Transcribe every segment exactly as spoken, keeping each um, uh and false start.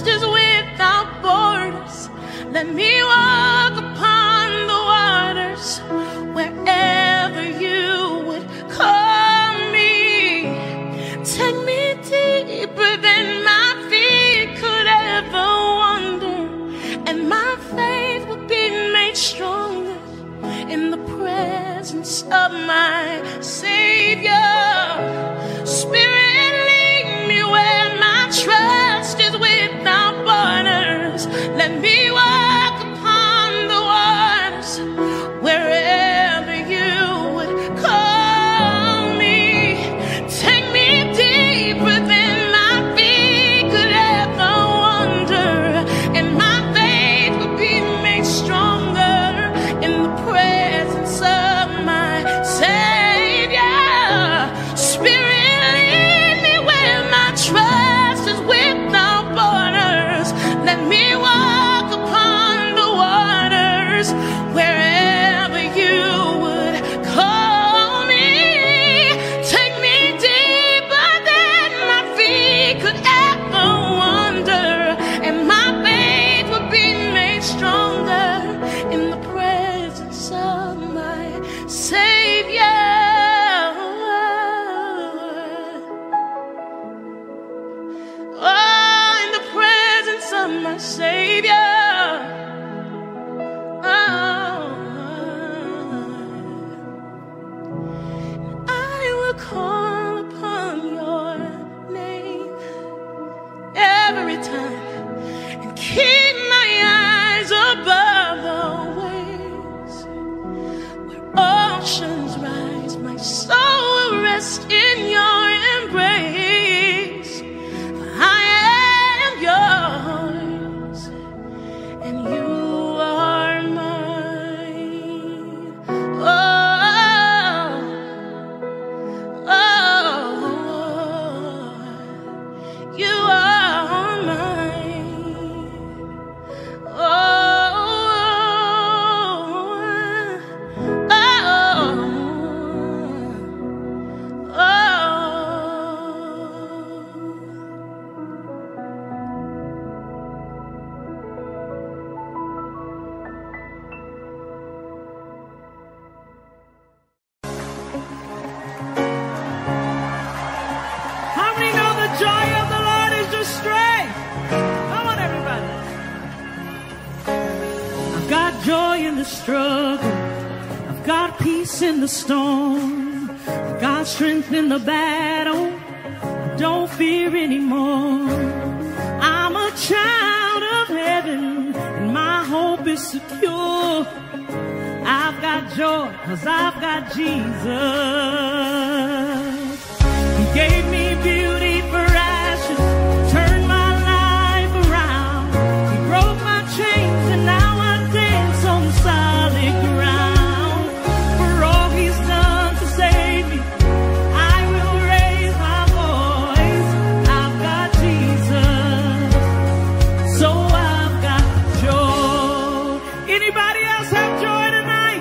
trust is without borders. Let me walk upon the waters wherever you would call me. Take me deeper than my feet could ever wander, and my faith will be made stronger in the presence of my Savior. Spirit, lead me where my trust is without borders. Let me walk upon the waters wherever you would call me. Take me deeper than my feet could ever wander, and my faith will be made stronger in the presence of my Savior. Spirit, lead me where my trust is without borders. Let me walk upon the waters wherever you would call me. Take me deeper than my feet could ever wander, and my faith will be made stronger in the presence of my Savior. Oh, in the presence of my Savior. Oh, I will call upon your name every time and keep my eyes above the waves. Where oceans rise, my soul will rest in your embrace. For I am yours, and you are mine. Oh, oh, you are mine. Oh, oh, How many know the joy of the Lord is your strength? Come on, everybody. I've got joy in the struggle. I've got peace in the storm. I've got strength in the battle. I don't fear anymore. I'm a child of heaven, and my hope is secure. I've got joy, 'cause I've got Jesus. He gave me beauty for ashes, turned my life around. He broke my chains, and now I dance on solid ground. For all he's done to save me, I will raise my voice. I've got Jesus, so I've got joy. Anybody else have joy tonight?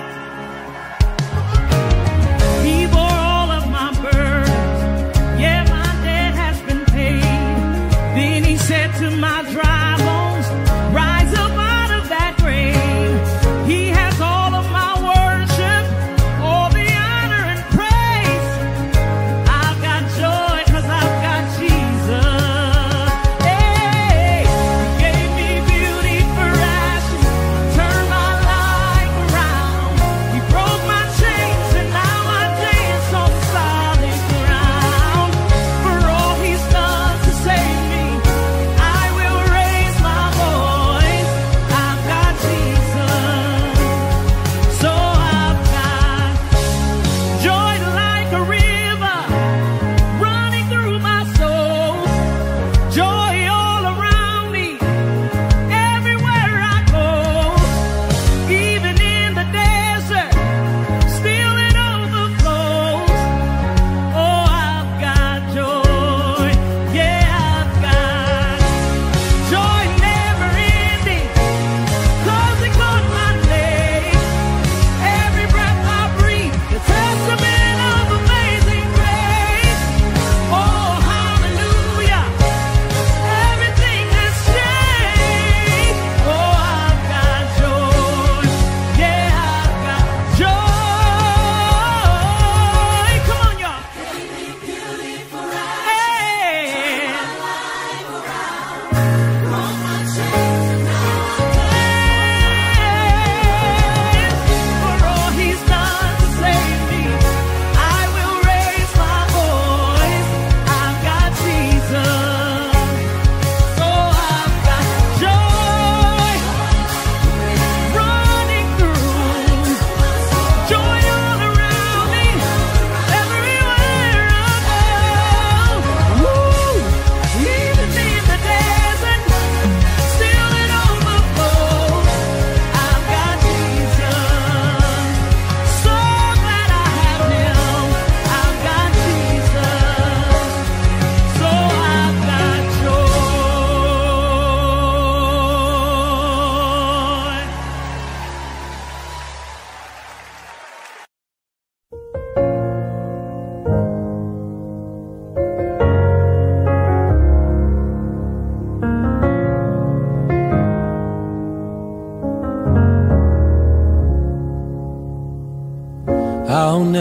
He bore all of my burdens. Yeah, my debt has been paid. Then he said to my dry bones, rise up out of that grave. He has all of my worship, all the honor and praise. I've got joy, 'cause I've got Jesus. Hey, he gave me beauty for ashes, turned my life around. He broke my chains, and now I dance on solid ground. For all he's done to save me, I will raise my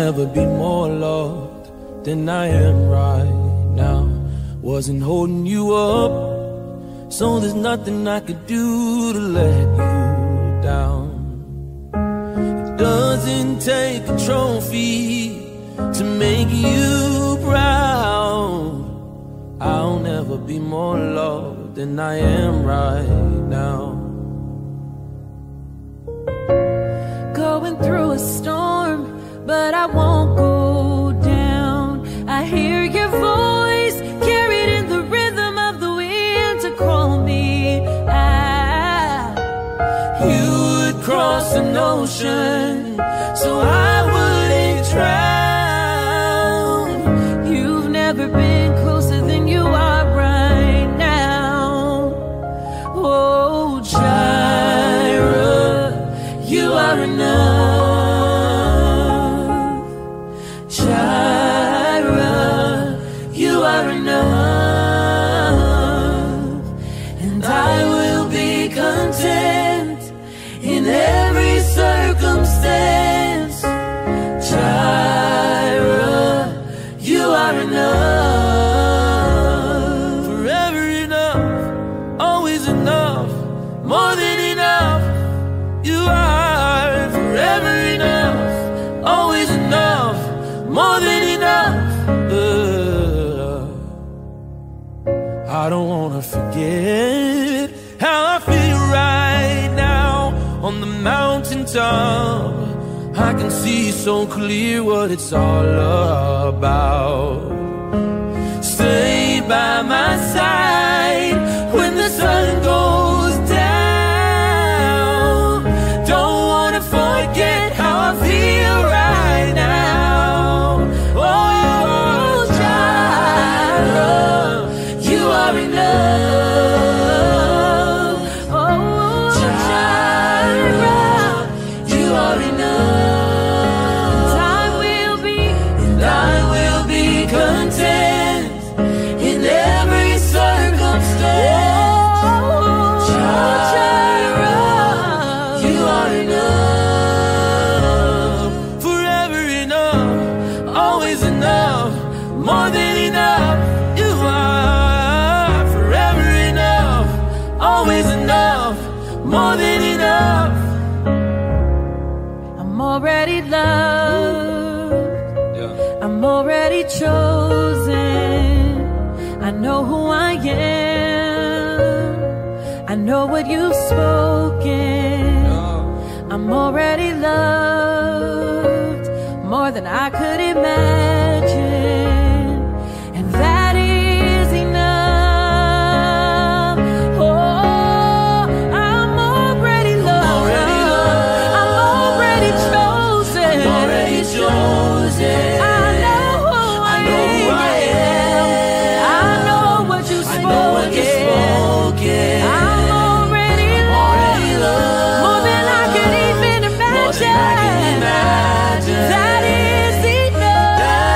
never be more loved than I am right now. Wasn't holding you up, so there's nothing I could do to let you down. It doesn't take a trophy to make you proud. I'll never be more loved than I am right now. Going through a storm, but I won't go down. I hear your voice carried in the rhythm of the wind to call me out. You would cross an ocean so I wouldn't drown. You've never been closer than you are right now. Oh, Jireh, you are enough. Jireh, you are enough. And I will be content in every circumstance. Jireh, you are enough. Forever enough, always enough, more than enough. You are forever enough, always enough, more than enough. uh, I don't wanna forget how I feel right now on the mountaintop. I can see so clear what it's all about. Stay by my side when the sun goes down. Don't wanna forget how I feel right now. Oh, Jireh, you are enough. Oh, Jireh, you are enough. And I will be, and I will be content in every circumstance. Oh, Jireh, you are enough. forever enough, always enough, more than enough. You are forever enough, always enough, more than enough. I'm already loved. Yeah. I'm already chosen. I know who I am. I know what you've spoken. I'm already loved more than I could imagine, and that is enough. Oh, I'm already loved. I'm already chosen. I'm already chosen. I know who I am. I know what you I know what you've spoken. I'm already already loved loved. more than I could even More than I can imagine. imagine. That is enough.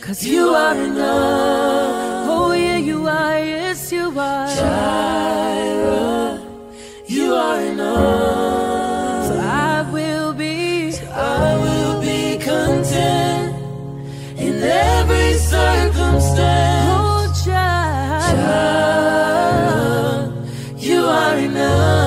'cause you are enough. Oh yeah, you are, yes you are. Jireh, you are enough. So I will be, so I will be content in every circumstance. Oh Jireh, Jireh, you are enough.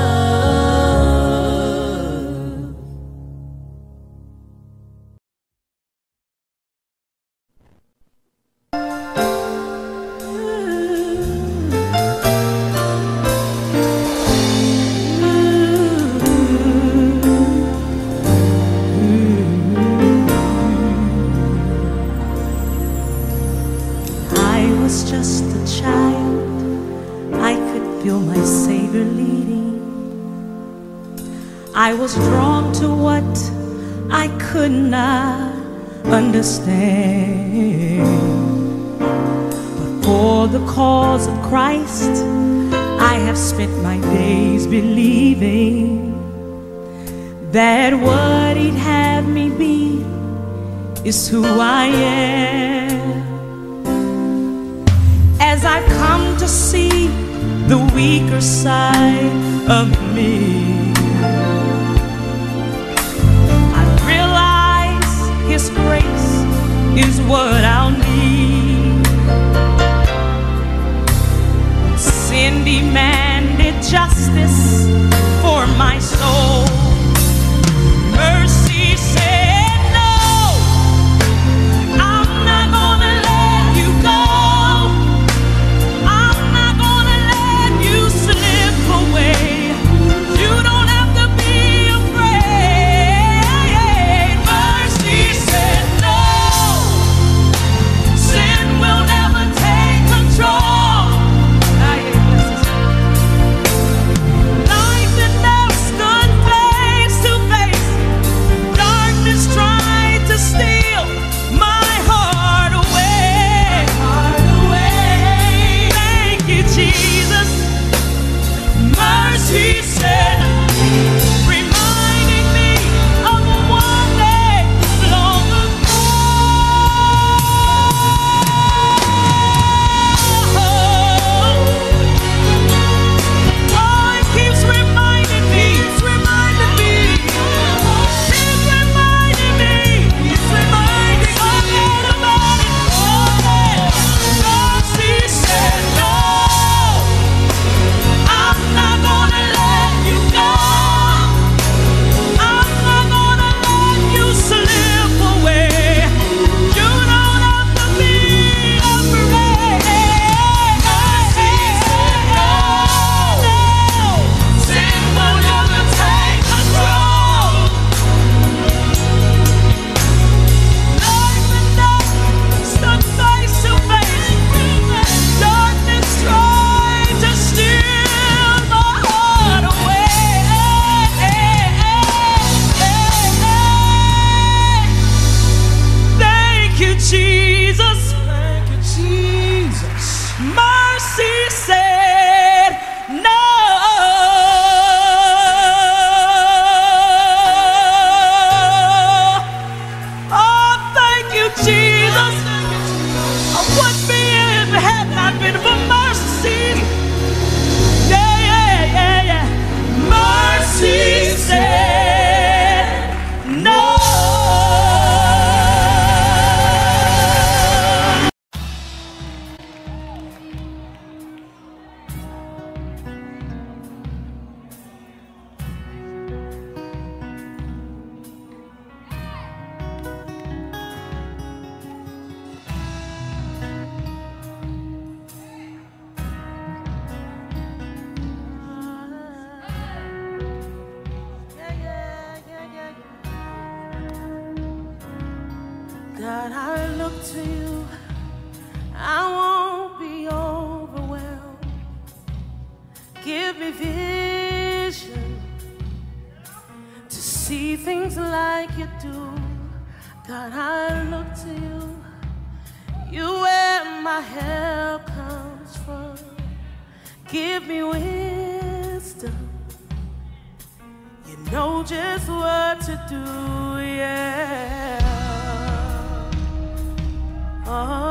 Just a child, I could feel my Savior leading. I was drawn to what I could not understand. But for the cause of Christ, I have spent my days believing that what He'd have me be is who I am. As I come to see the weaker side of me, I realize His grace is what I'll need. Sin demanded justice for my soul. Mercy said no, I'm not gonna let you go. God, I look to you, I won't be overwhelmed. Give me vision to see things like you do. God, I look to you, you where my help comes from. Give me wisdom, you know just what to do, yeah. Oh.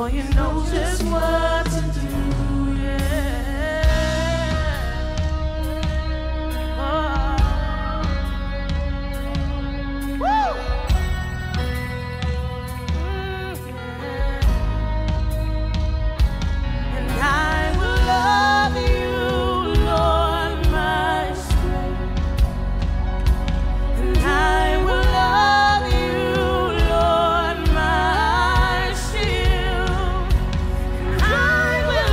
for you know just what to do. Yeah. Oh. Woo. And I will love you, Lord, my strength. And I will love you, Lord, my shield. And I will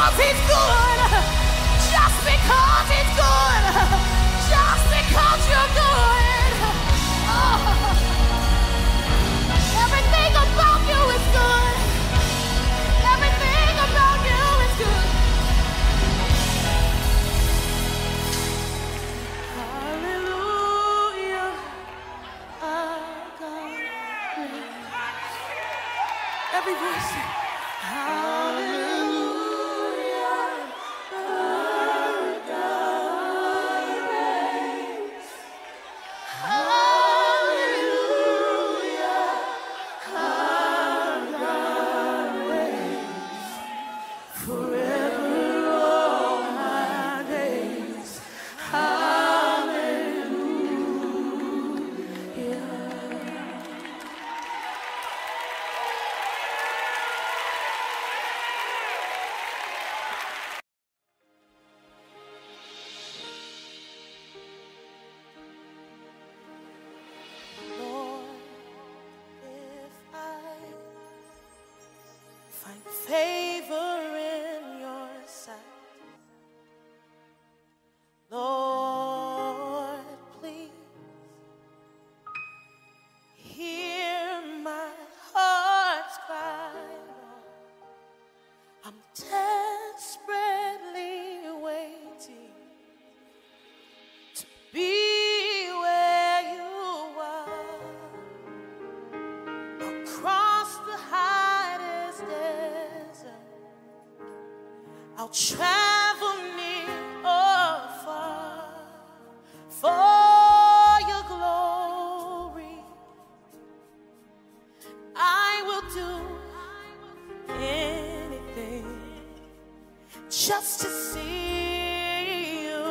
because he's good, just because he's good, just because you're good. Oh. Everything about you is good. Everything about you is good. Hallelujah. Our God reigns. Every voice sing. Hallelujah. Our God reigns. Hallelujah. Our God reigns. Forever all my days. Hallelujah. Lord, if I find favor in your sight, Lord, please hear my heart's cry. I'm desperately waiting to be where you are. Across the hottest desert, I'll travel near or far for your glory. I will do anything just to see you,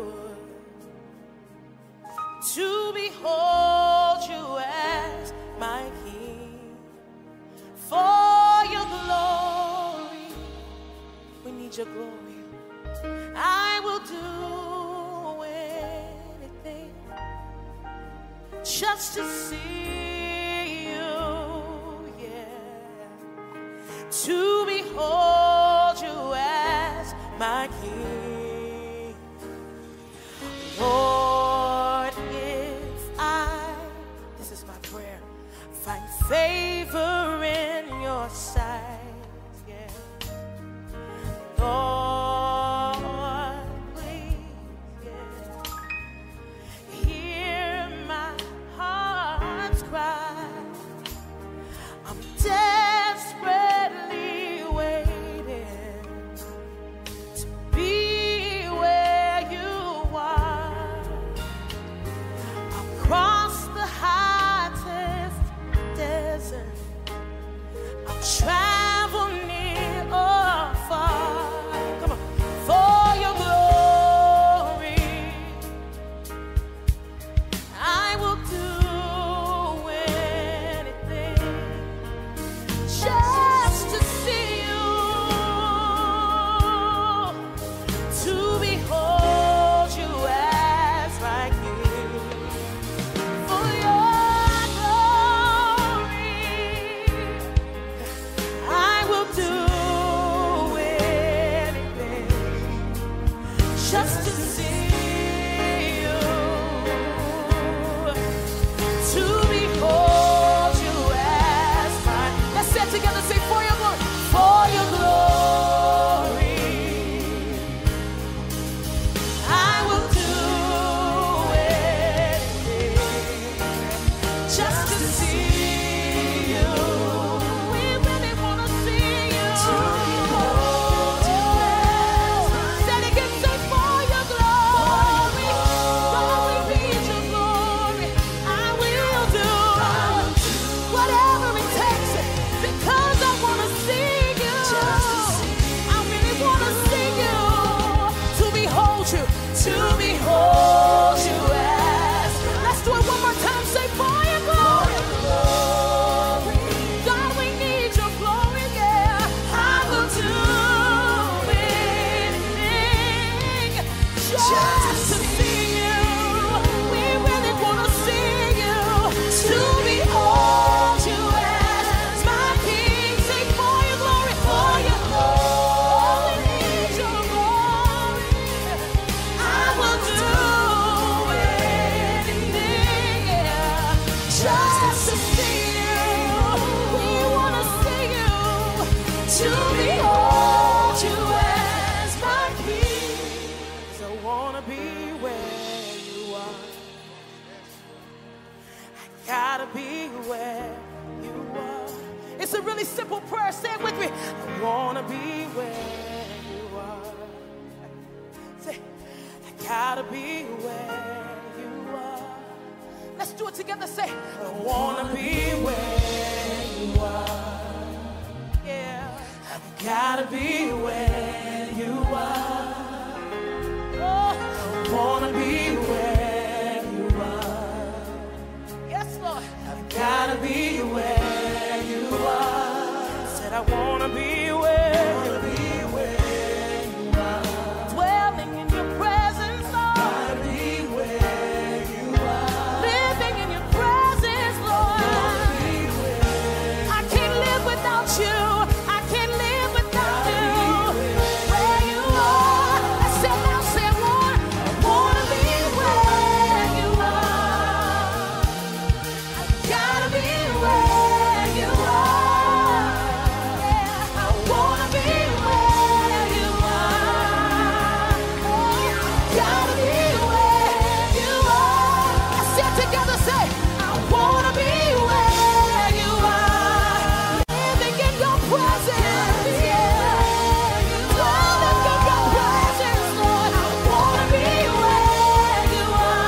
to behold you as my King. For your glory, we need your glory. I will do anything just to see you, yeah, to behold you as my King. Lord, if I, this is my prayer, find favor in your sight, yeah. Lord, please, yeah, hear my heart's cry. I'm desperately to behold you as my king. I wanna be where you are. I gotta be where you are. It's a really simple prayer. Say it with me. I wanna be where you are. Say, I gotta be where you are. Let's do it together. Say, I wanna be where you are. Yeah, I gotta be where you are. Oh, I wanna be where you are. Yes, Lord. I've gotta be where you are. Said I wanna be where, wanna be where you are. Dwelling in your presence, Lord. Gotta be where you are. Living in your presence, Lord. Wanna be where I can't live without you. I can't live without you. Where you are. I said now, say I want, I wanna be where you are. I gotta be where you are. Yeah, I wanna be where you are. Gotta be where you are. I said together, say, I wanna be where you are. Living in your presence, yeah. Dwelling in your presence, Lord. I wanna be where you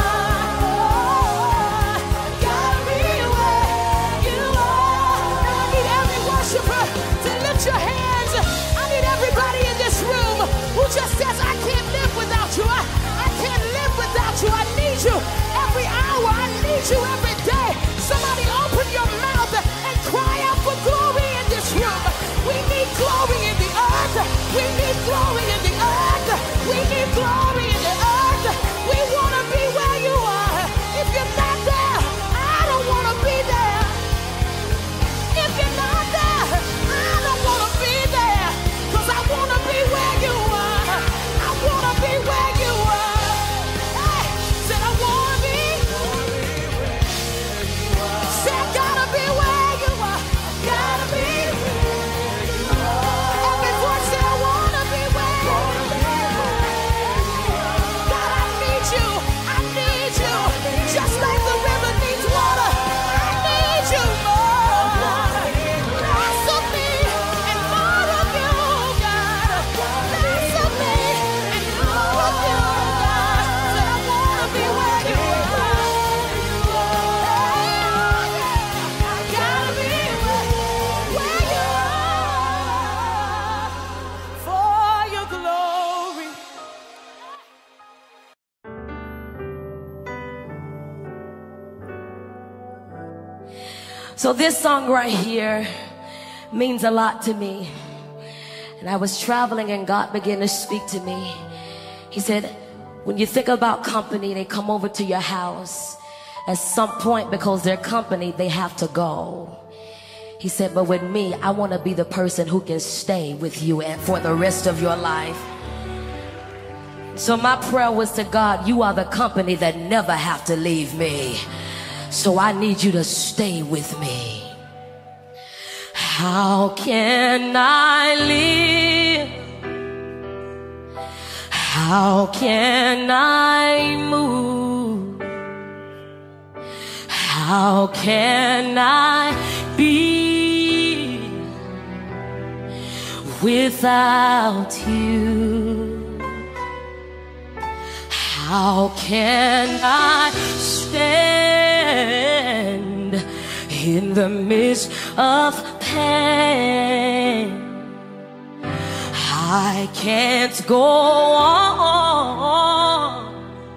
are. Gotta be where you are. Now I need every worshiper to lift your hands. I need everybody in this room who just says, I can't live without you. I, I can't live without you. I need you every hour. I need you every day. Somebody open your mouth and cry out for glory in this room. We need glory in the earth. We need glory in the earth. We need glory in the earth. We want to be where you are. If you're not there, I don't want to be there. If you're not there, I don't want to be there. Cause I want to be where you are. I want to be where you are. Hey, said I want to be. Said I gotta be where you are. Gotta be where you are. Every voice said I want to be where you are. God, I need you. I need you. Just like the river needs water. I need you, Lord. Less of me and more of you, God. Less of me and more of you, God. Said I want to be where you are. I gotta be where you are. For your glory. So this song right here means a lot to me. And I was traveling and God began to speak to me. He said, when you think about company, they come over to your house. At some point, because they're company, they have to go. He said, but with me, I want to be the person who can stay with you and for the rest of your life. So my prayer was to God, you are the company that never have to leave me. So I need you to stay with me. How can I live? How can I move? How can I be without you? How can I stand in the midst of pain? I can't go on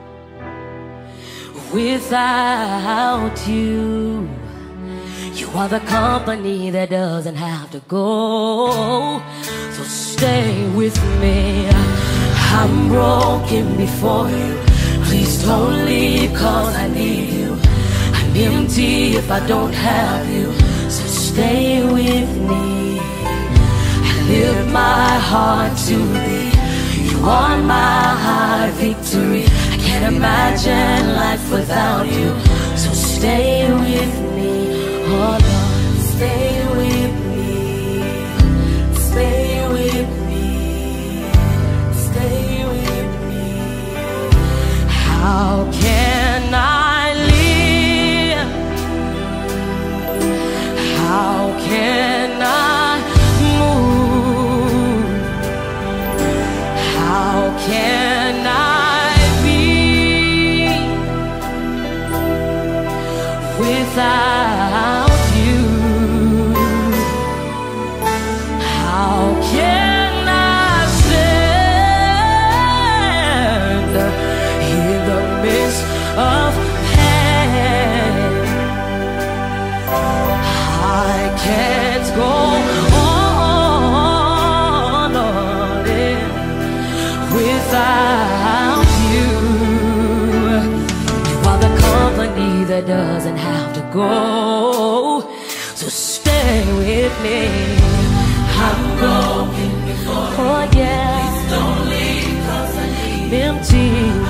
without you. You are the company that doesn't have to go. So stay with me. I'm broken before you. Please don't leave, cause I need you. I'm empty if I don't have you. So stay with me. I lift my heart to thee. You are my high victory. I can't imagine life without you. So stay with me. Oh Lord, stay with me. Stay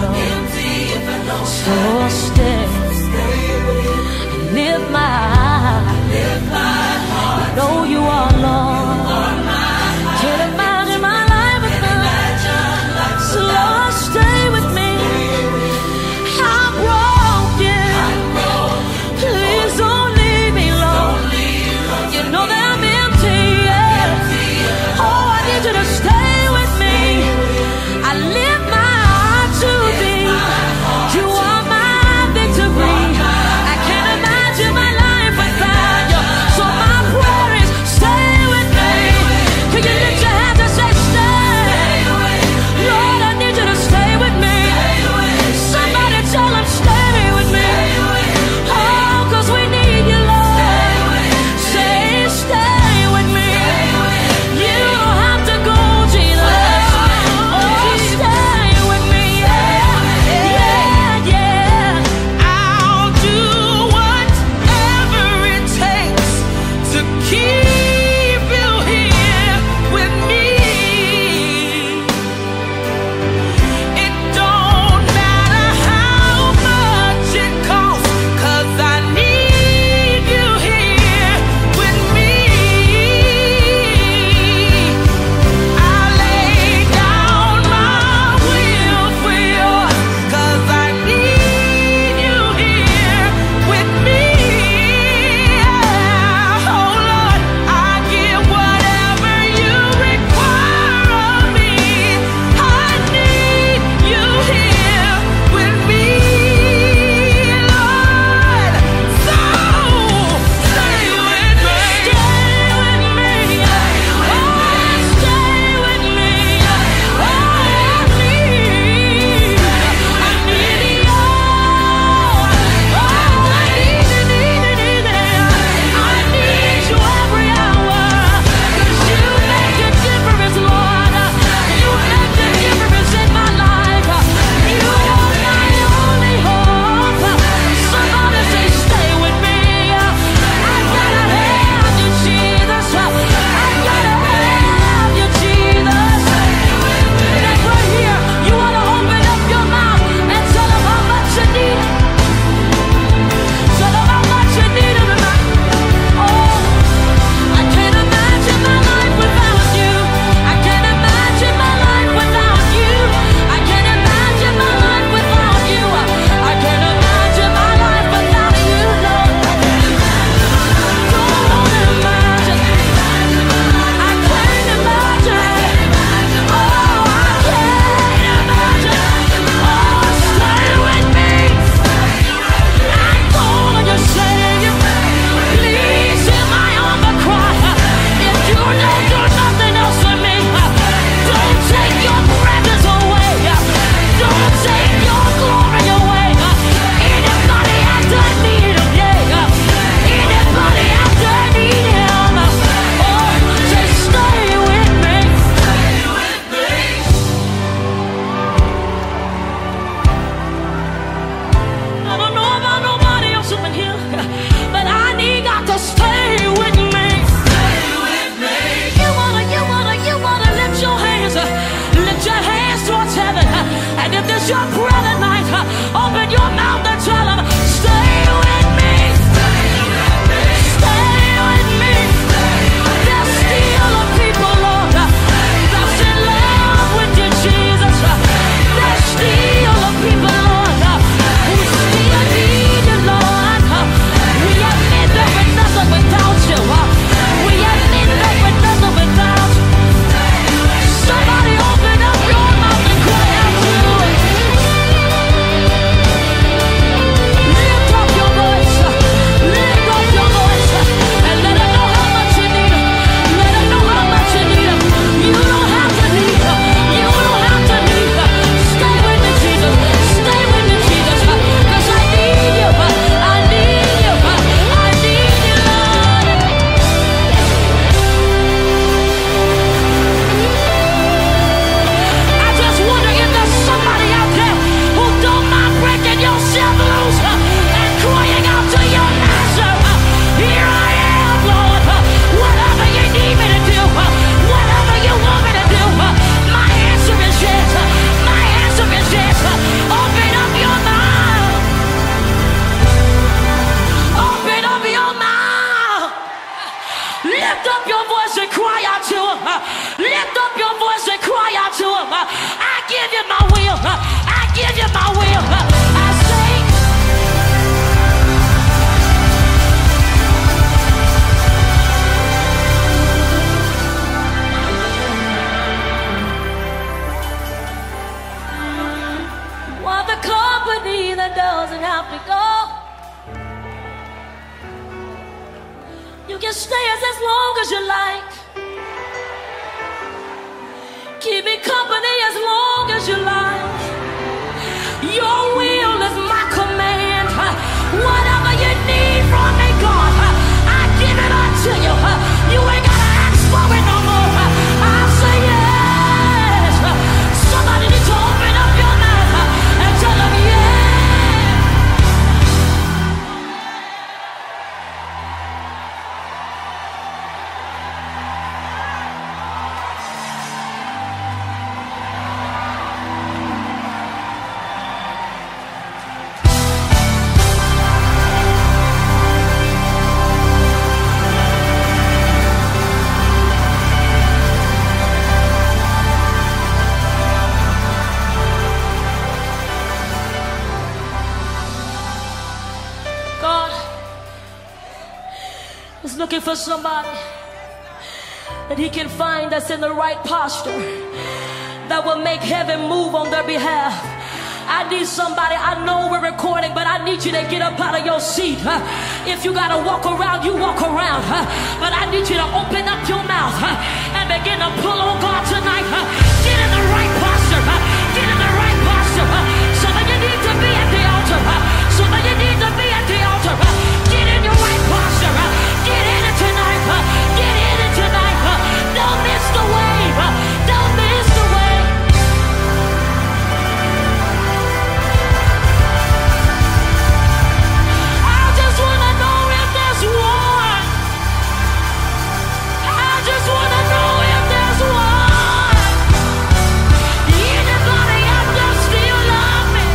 Lord. So stay, lift my heart. Know you are Lord. Can't imagine my life without. So Lord, stay with me. I'm broken. Please don't leave me, Lord. You know that I'm empty. Yeah. Oh, I need you to stay with me. I lift my heart to thee. can stay as, as long as you like. Keep me company as long as you like. Your will is my command. Whatever you need from me, God, I give it unto you. You ain't gotta ask for it no more. I'll say yes. Somebody needs to open up your mouth and tell them yes. Looking for somebody that he can find that's in the right posture, that will make heaven move on their behalf. I need somebody. I know we're recording, but I need you to get up out of your seat. Huh? If you gotta walk around, you walk around. Huh? But I need you to open up your mouth huh? and begin to pull on God tonight. Huh? Get in the right posture. Huh? Get in the right posture. Huh? Some of you need to be at the altar. Huh? Some of you need to be at the altar. Huh? Get in your right posture. Huh? Get in it tonight. Huh? Get in it tonight. Huh? Don't miss the wave. Huh? Don't miss the wave. I just want to know if there's one. I just want to know if there's one. Anybody out there still love me?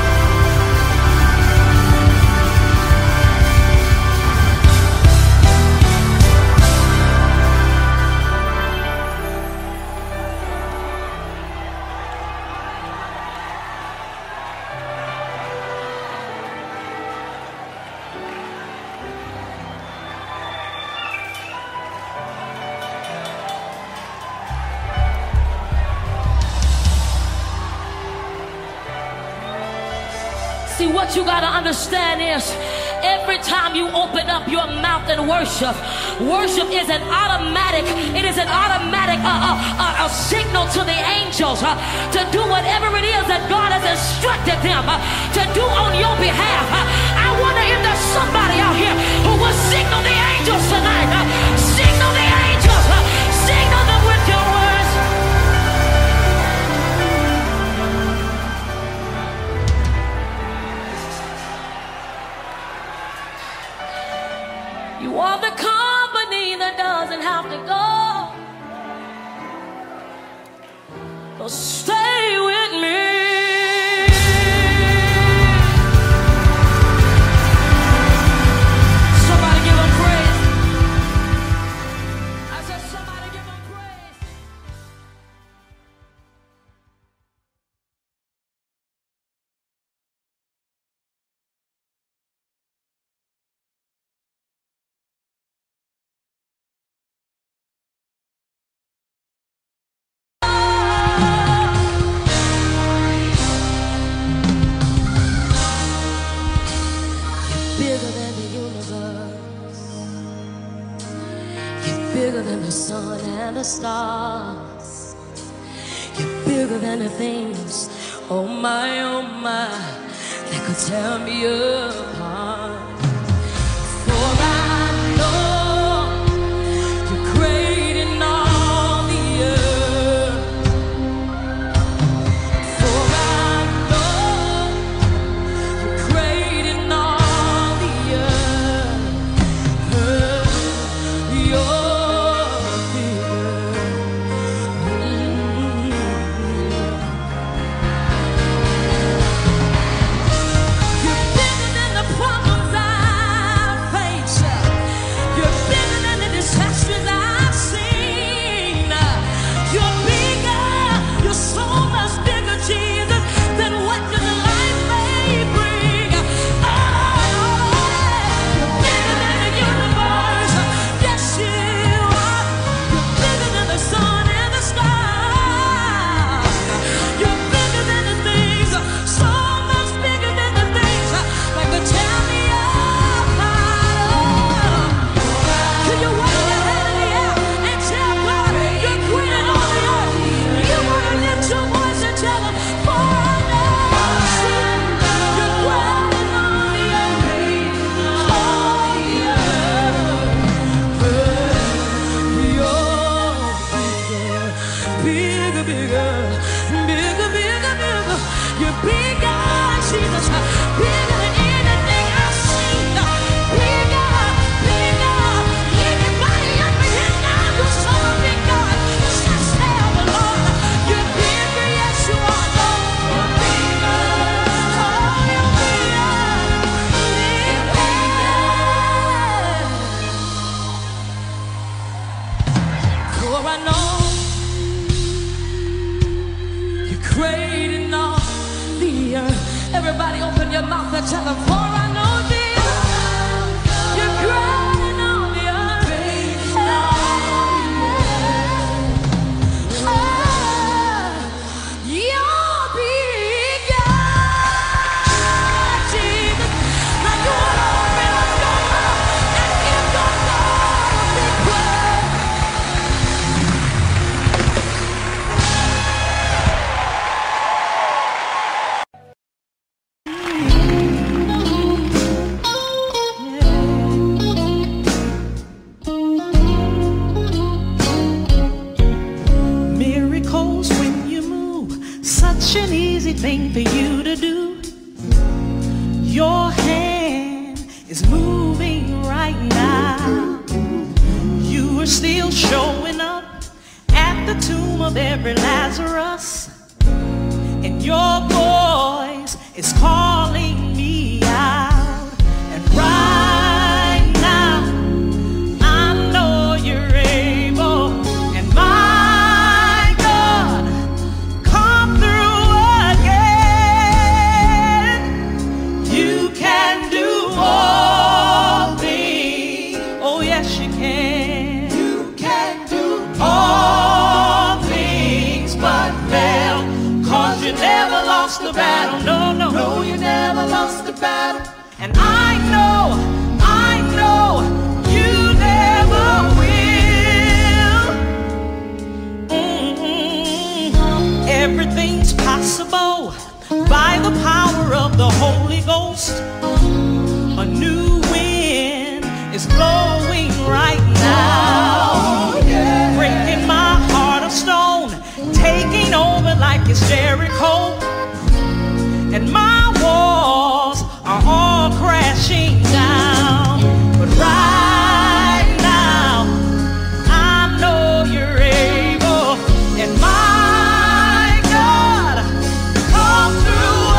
See, what you gotta understand is every time you open up your mouth and worship, worship is an automatic, it is an automatic uh, uh, uh, a signal to the angels uh, to do whatever it is that God has instructed them uh, to do on your behalf. Uh, I wonder if there's somebody out here who will signal the angels tonight. Uh, signal the angels, uh, signal them with your words. You are the company that doesn't have to go. So stay with me. Somebody give him praise. I said somebody give him praise. Bigger than the universe. You're bigger than the sun and the stars. You're bigger than the things, oh my, oh my, that could tear me apart. For I know you're great in all the earth. For I know you're great in all the earth. You're bigger. You're bigger than the problem. bigger, bigger, bigger, bigger, bigger. You're bigger, Jesus, bigger than anything I've seen. Bigger, bigger. Anybody ever hear now? You're so big, God. Just tell the Lord, you're bigger, yes you are, Lord. You're bigger. Oh, you're bigger, bigger. For I know creating all the earth. Everybody open your mouth and tell them, for I know this, you're creating all the earth. Oh, you're big, Jesus. Now you want to open up your mouth and give God a big praise. An easy thing for you to do. Your hand is moving right now. You are still showing up at the tomb of every Lazarus, and your voice is calling me out. And right now I know you're able, and my God, come through. The battle, no, no, no, you never lost the battle. And I know, I know, you never will. Mm-hmm. Everything's possible by the power of the Holy Ghost. A new wind is blowing right now, oh, yeah. Breaking my heart of stone, taking over like it's Jericho. And my walls are all crashing down. But right now, I know you're able. And my God, come through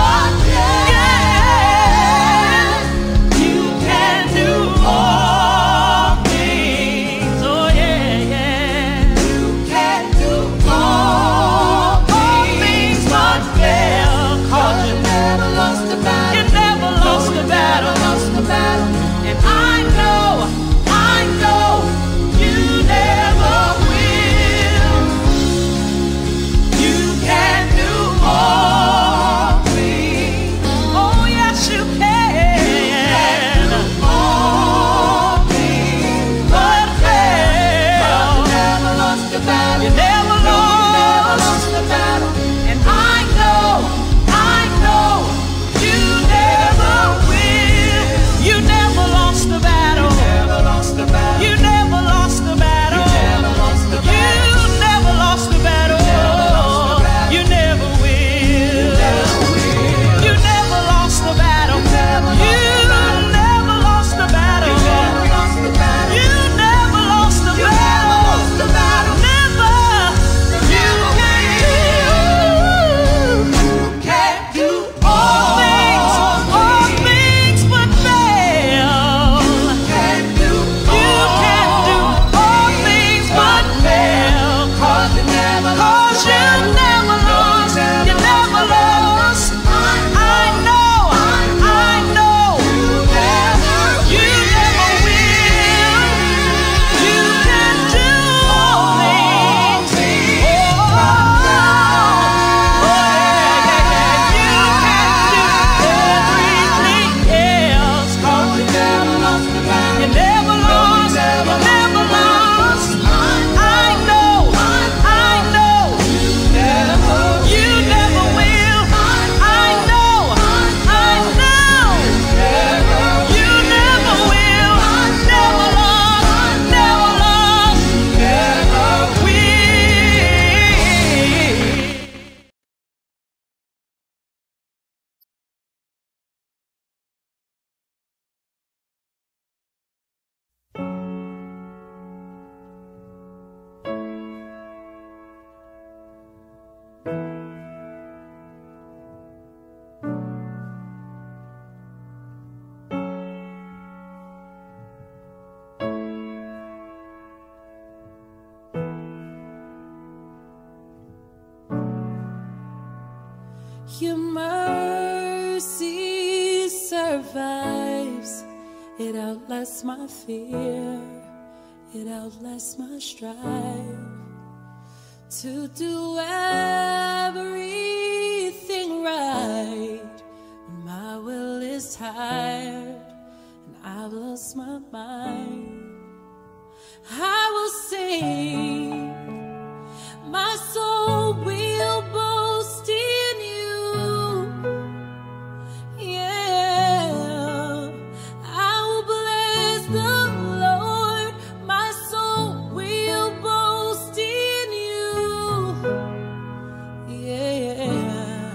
again. You can do all things. Oh yeah, yeah. You can do all things but fail. You never lost the battle. You never lost the battle. Lost the battle. And I know, I know, you never will. You can do all things. Oh yes, you can. You can do all things but fail. You never lost the battle. You never lost the battle. And I know. You never lost the battle. You never lost the battle. You never lost the battle. You never lost the battle. You never lost the battle. You never will. You never lost the battle. You never lost the battle. You never lost the battle. You never lost the battle. Never. You can do all things. All things but fail. Your mercy survives. It outlasts my fear. It outlasts my strife. To do everything right when my will is tired and I've lost my mind. I will sing. My soul will boast in you. Yeah, I will bless the Lord. My soul will boast in you. Yeah,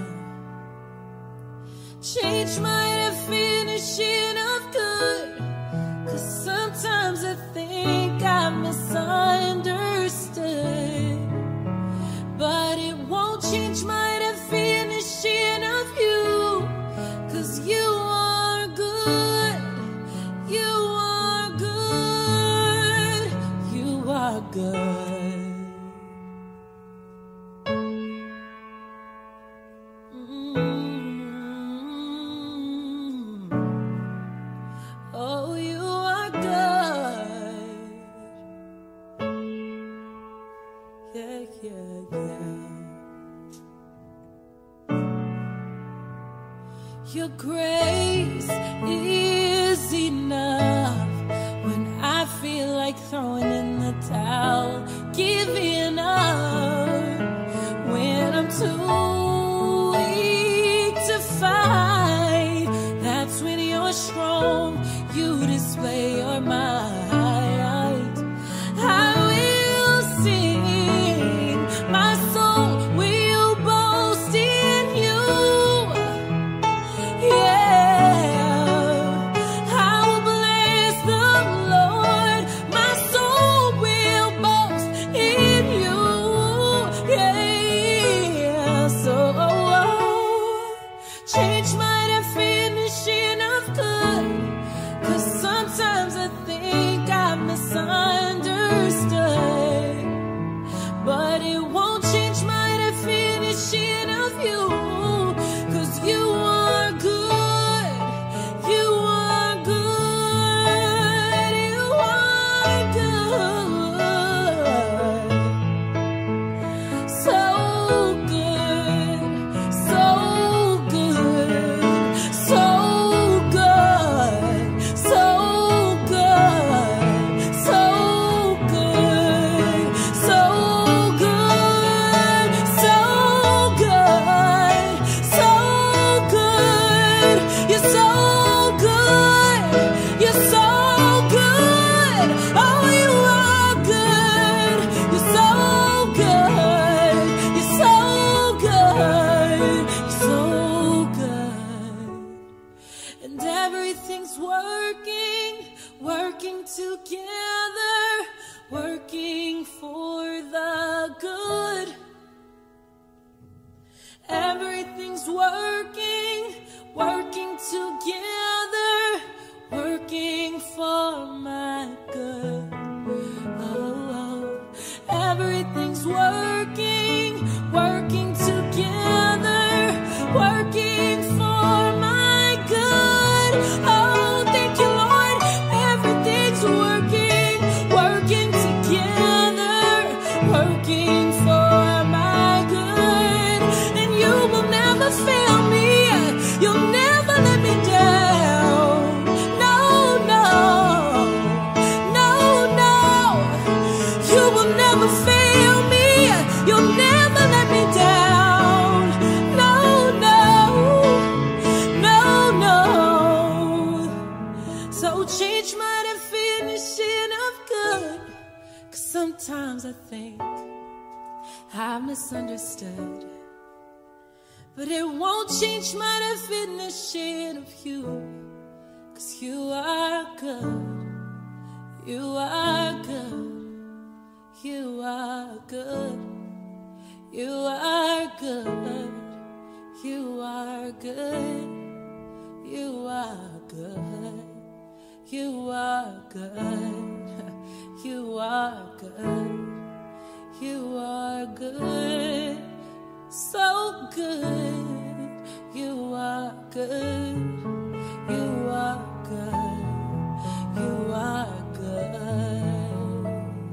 change my definition of good, 'cause sometimes I think I misunderstood. But it won't change my definition of you, 'cause you are good, you are good, you are good. Mm-hmm. Oh, you are good. Yeah, yeah, yeah. Your grace is enough when I feel like throwing in the towel, giving up. When I'm too weak to fight, that's when you're strong. You display your might. I will sing. My soul will boast in you. Yeah, I will bless the Lord. My soul will boast in you. Yeah, so change my definition of good, 'cause sometimes I think I misunderstood. But it won't change my definition of you, 'cause you are good, you are good, you are good. So good, so good, so good, so good, so good, so good, so good, so good. You're so good, you're so good. Oh, you are good, you're so good, you're so good, you're so good. And everything's working, working together, working for the good. Everything's working, working together, working for my good. Oh, oh. Everything's working, working together, working for my good. Oh, thank you, Lord. Everything's working, working together, working for my good. And you will never fail me. You'll never let me down. No, no, no, no. You will never fail me. You'll never let me down. No, no, no, no. So change my definition of good, 'cause sometimes I think I misunderstood. But it won't change my definition of you, 'cause you are good, you are good, you are good, you are good. You are good. You are good. You are good. You are good. You are good. So good. You are good. You are good. You are good.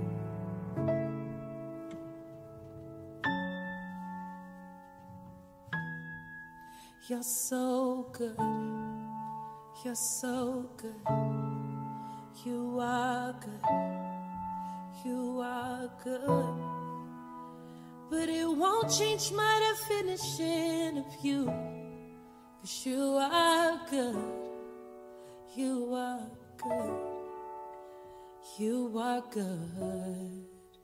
You're so good. You're so good. You are good. You are good. But it won't change my definition of you. 'Cause you are good. You are good. You are good.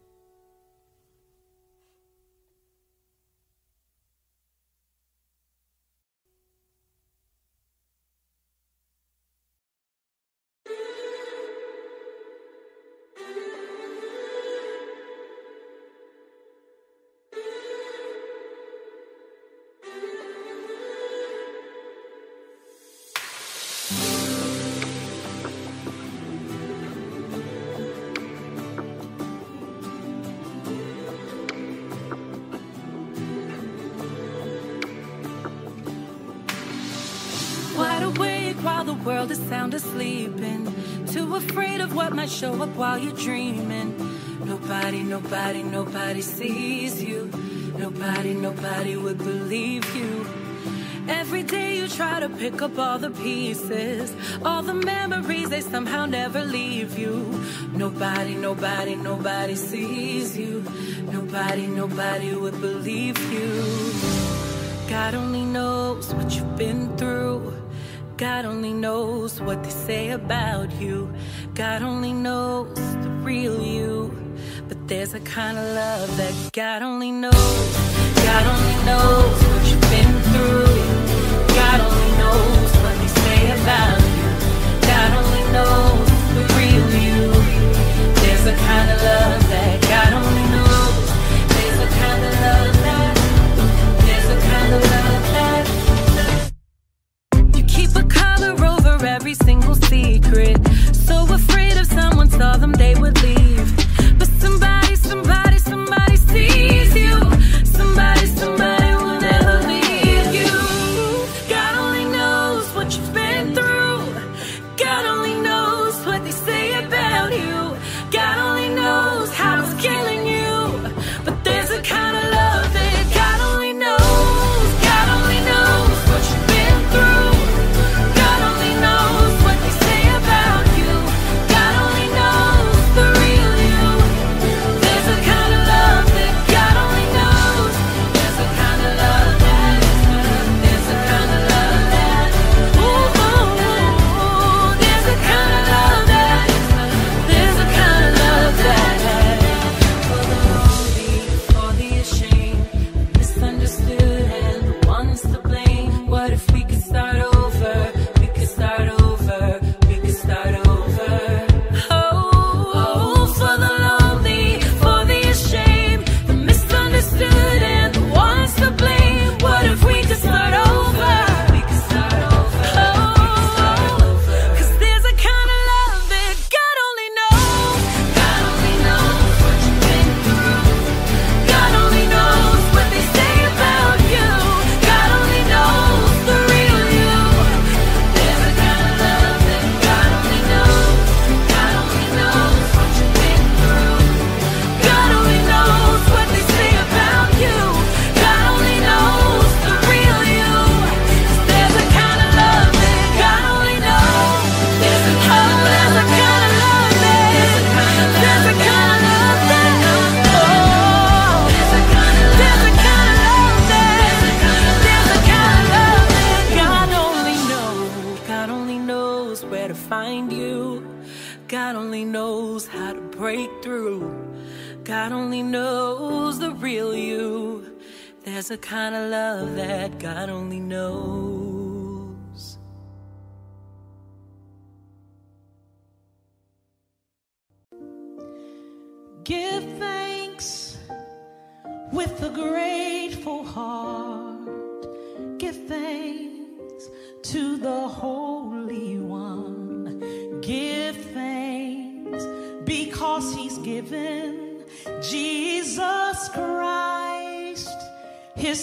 Wide awake while the world is sound asleep, and too afraid of what might show up while you're dreaming. Nobody, nobody, nobody sees you. Nobody, nobody would believe you. Every day you try to pick up all the pieces, all the memories, they somehow never leave you. Nobody, nobody, nobody sees you. Nobody, nobody would believe you. God only knows what you've been through. God only knows what they say about you. God only knows the real you. But there's a kind of love that God only knows. God only knows what you've been through. God only knows what they say about you. God only knows the real you. There's a kind of love that God only knows. There's a kind of love that There's a kind of love that you keep a cover over every single secret. So afraid if someone saw them they would leave. But somebody, somebody, somebody sees you. Somebody, somebody will never leave you. God only knows what you've been through. God only knows what they say about you. God only knows how it's killing you. But there's a kind of love that God only knows. God only knows what you've been through. God only knows what they say about you. God only knows the real you. There's a kind of love that God only knows. There's a kind of love that There's a kind of love that Ooh, there's a kind of love that There's a kind of love that For the lonely, for the ashamed, the misunderstood, and the ones to blame. What if we could start over? We could start over. We could start over. Oh, for the lonely, for the ashamed, the misunderstood, and the ones to blame. What if we could start over? We could start over. Oh, 'cause there's a kind of love that God only knows. God only knows what you've been through. God only knows what they say about you. God only knows the real you. There's a kind of love that God only knows. God only knows what you've been through. God only knows what they say about you. God only knows the real you. 'Cause there's a kind of love that God only knows. There's a kind of there's a kind of love that There's a kind of love that Oh, there's a kind of there's a kind of love that There's a kind of love that God only knows. God only knows where to find you. God only knows how to break through. God only knows the real you. There's a kind of love that God only knows. Give thanks with a grateful grateful heart, give thanks to the Holy One. Give thanks because he's given Jesus Christ, his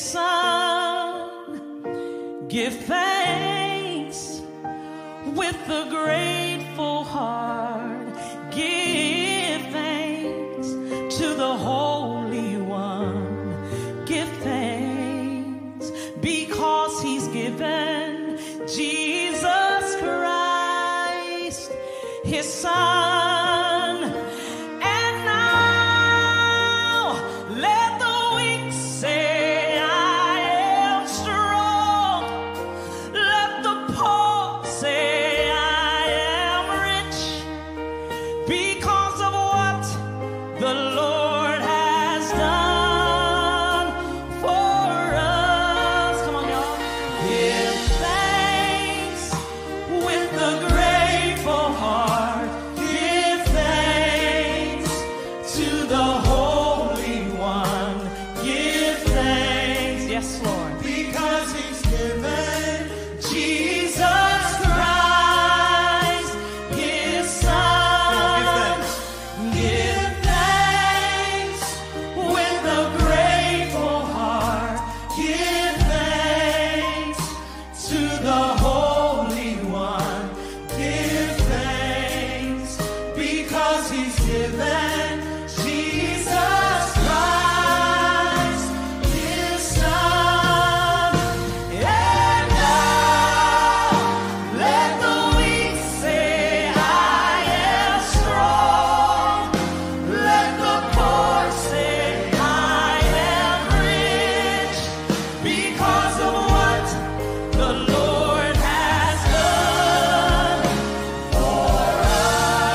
Son. Give thanks with a grateful heart. Give thanks to the Holy One. Give thanks because he's given Jesus Christ, his Son. And now let the weak say, I am strong. Let the poor say, I am rich because of what the Lord has done for us. Come on, y'all. Give thanks with a grateful heart. Give thanks to the Holy One. Give thanks, yes, Lord, because he's given Jesus Christ, his Son. Give thanks with a grateful heart. Give thanks to the Holy One. Give thanks because he's given Jesus Christ, his Son. And now let the weak say, I am strong. Let the poor say, I am rich because of what the Lord has done for us.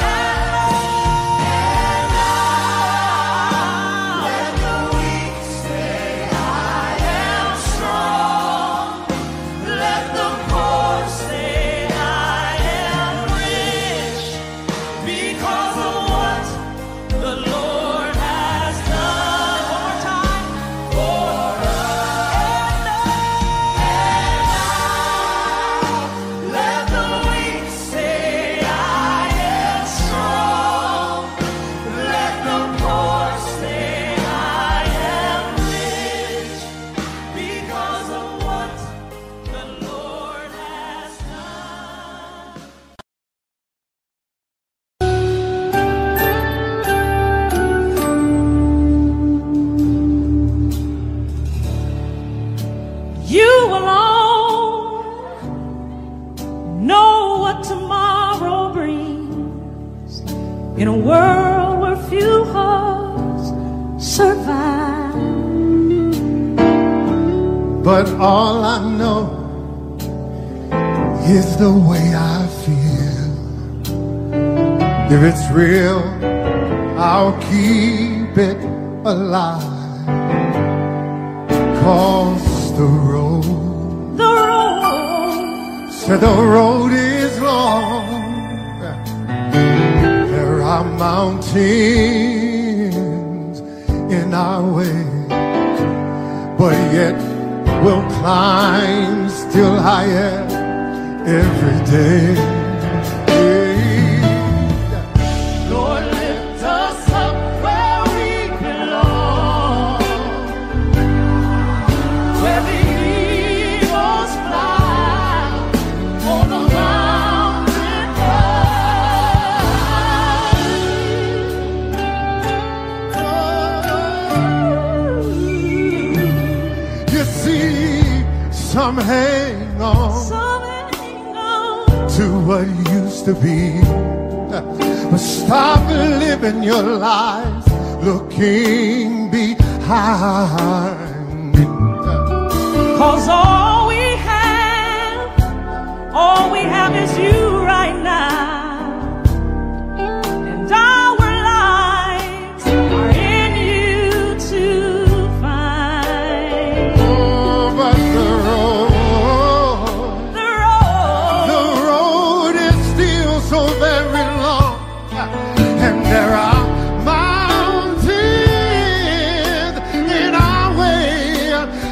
And now let the weak say, I am strong. Let the poor say, I am rich because of what the Lord has done. One more time for us. And now let the weak say, I am strong. Let the poor say, I am rich because of what the Lord has done. You alone know what tomorrow brings in a world where few hearts survive. But all I know is the way I feel. If it's real, I'll keep it alive. 'Cause the road, The road, said the road is long. There are mountains in our way, but yet we'll climb still higher every day. Lord, lift us up where we belong, where the eagles fly on the mountain high. You see, some hang on Some hang on to what used to be, but stop living your life looking behind. 'Cause all we have, all we have is you right now. And our lives are in you to find. Oh, but the road, The road, the road is still so very long, and there are mountains in our way.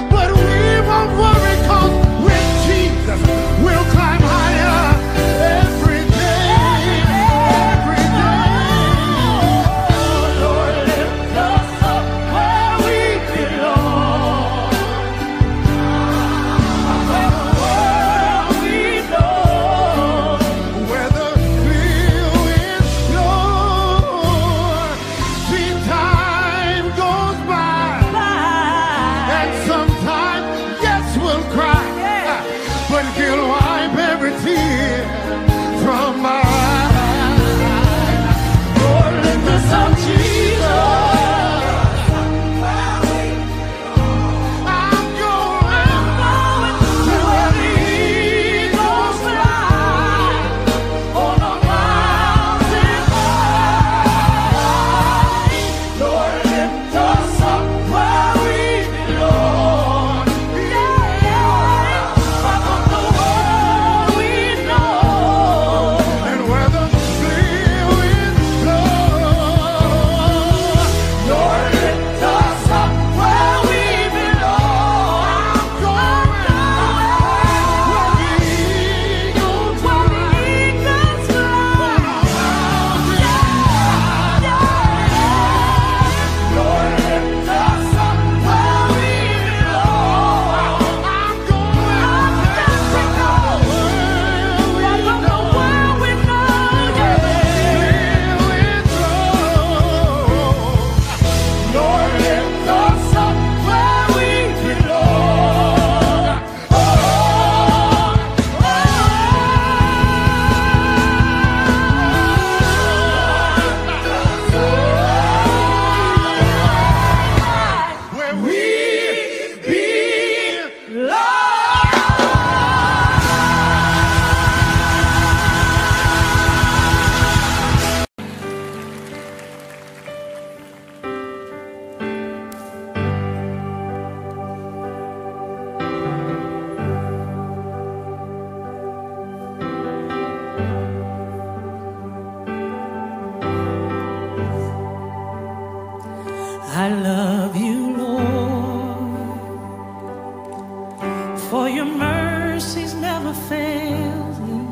your mercies never failed me.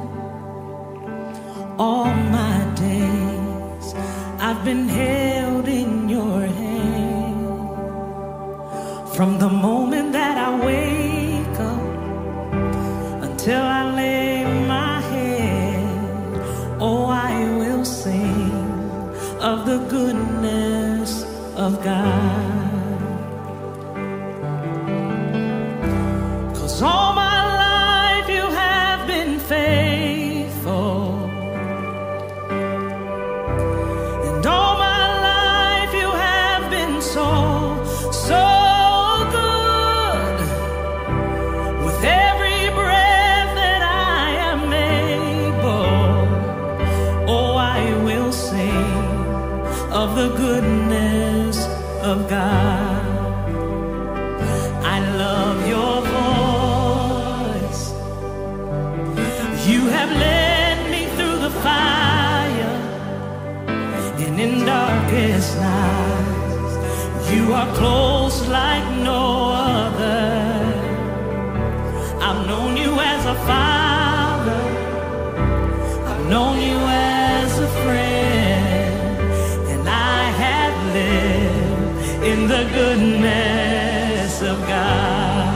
All my days I've been held in your hand. From the moment that I wake up until I lay my head, oh, I will sing of the goodness of God. All my life you have been faithful, and all my life you have been so, so good. With every breath that I am able, oh, I will sing of the goodness of God. I love your voice. You have led me through the fire, and in darkest nights, you are close like no other. I've known you as a father, I've known you as a friend, and I have lived in the goodness of God.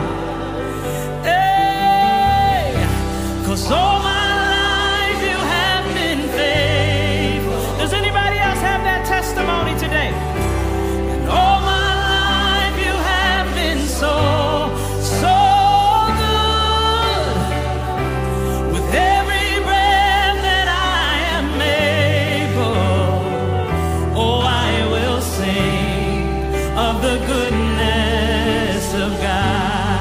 Cause all my life you have been faithful. Does anybody else have that testimony today? And all my life you have been so, so good. With every breath that I am able, oh, I will sing of the goodness of God.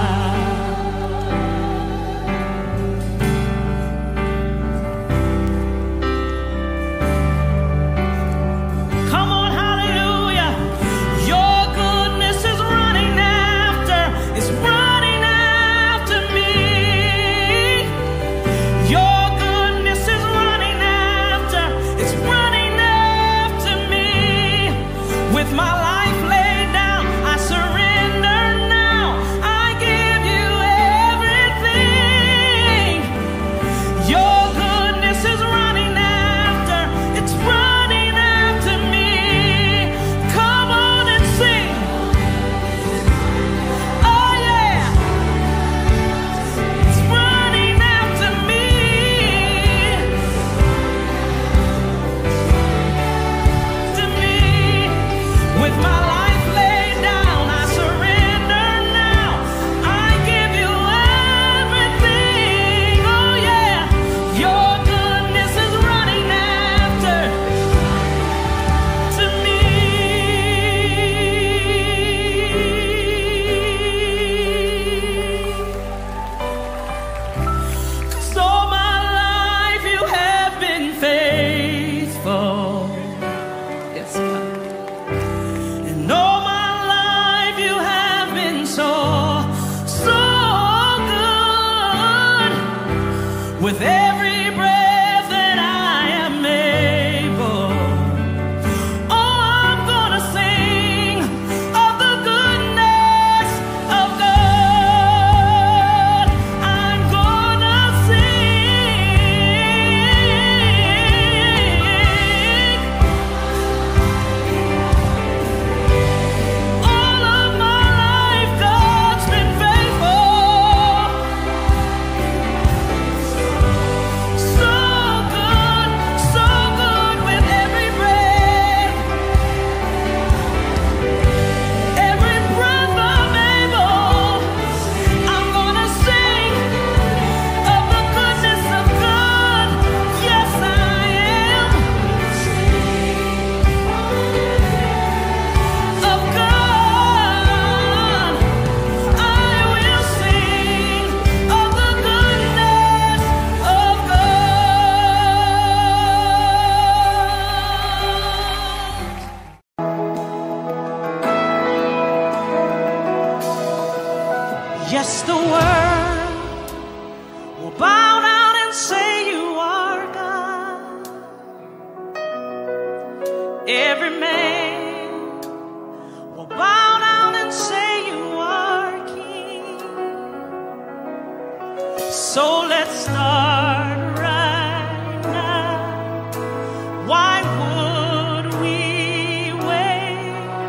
My life laid down, I surrender now. I give you everything. Your goodness is running after, it's running after me. Come on and sing. Oh yeah, it's running after me. To me. With my life laid down, I surrender now. I give you everything. Oh yeah, your goodness is running after to me. 'Cause all my life you have been faithful. Yes, God. And all my life you have been so, so good. With every breath that I am able, oh, I'm gonna sing of the goodness of God. I'm gonna sing. All of my life, God's been faithful. So good, so good with every breath. Every breath I'm able, I'm gonna sing of the goodness of God. Yes, I am. Of God, I will sing of the goodness of God. Yes, the world will bow down and say you are God. Every man will bow down and say you are King. So let's start right now. Why would we wait?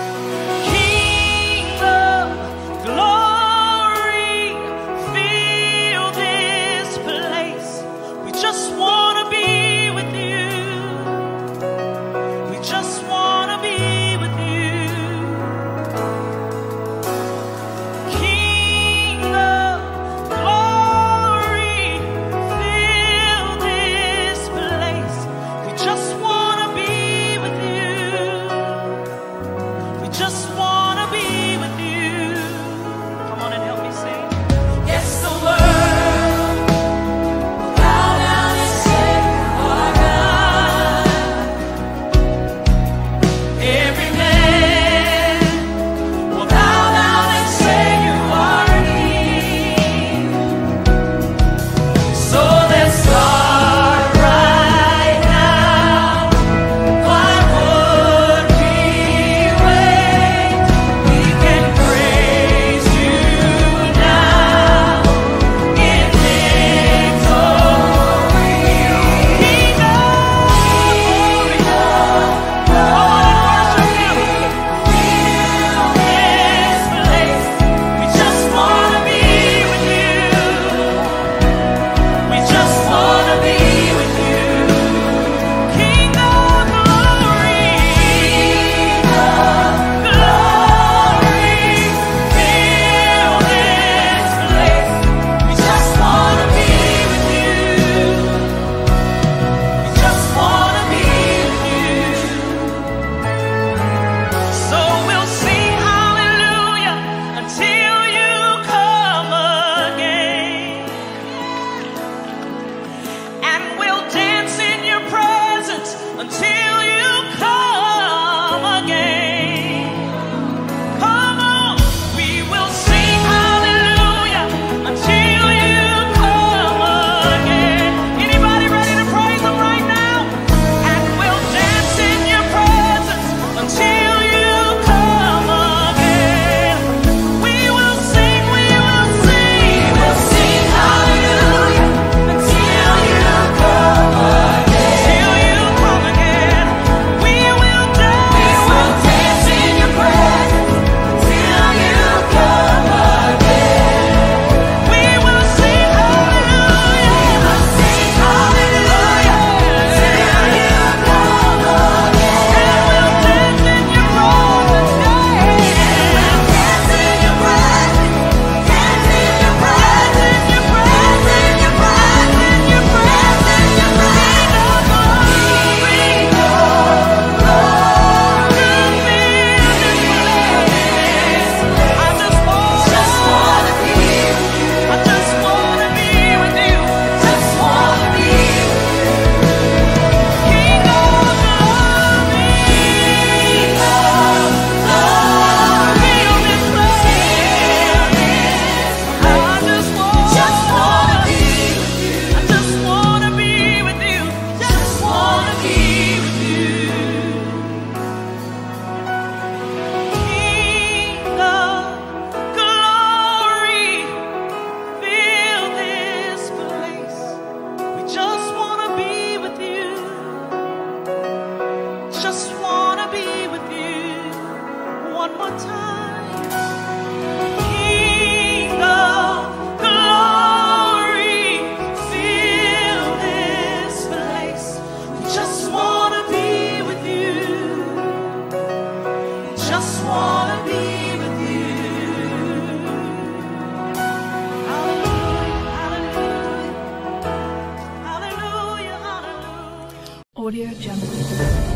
King of glory, fill this place. We just want to be with you. We just want to be with you. King of glory, fill this place. We just want to be with you. We just want to be with you. Come on and help me sing. Yes, the world will bow down and say you are God. Every man will bow down and say you are King. So let's start right now. Why would we wait? We can praise you now in victory. King of glory, come on and worship Him. Fill this place. We just want to be with you. We just want to be with you. King of glory, King of glory, fill this place. We just want to be with you. We just want to be with you. So we'll sing hallelujah until you come again. And we'll dance in your presence until you come again. Come on, we will sing hallelujah until you come again. Anybody ready to praise Him right now? And we'll dance in your presence until you come again. We will sing, we will sing, we will sing hallelujah until you come again. Till you come again. We will dance, we will dance in your presence until you come again. We will sing hallelujah, we will sing hallelujah until you come again. And we'll dance in your presence, yeah. And we'll dance in your presence, dance in your presence, in your presence, in your presence, in your presence, in your presence. King of glory, I just want to be with you. I just want to be with you. Just want to be with you. King of glory, King of glory, fill this place. I just want, just want to be with you. I just want to be with you. Just want to be with you. King of glory, fill this place. We just want to be with you. Just want to be with you. One more time. King of glory, fill this place. We just want to be with you. Just want to be with you. Hallelujah, hallelujah, hallelujah, hallelujah. Audio Jungle.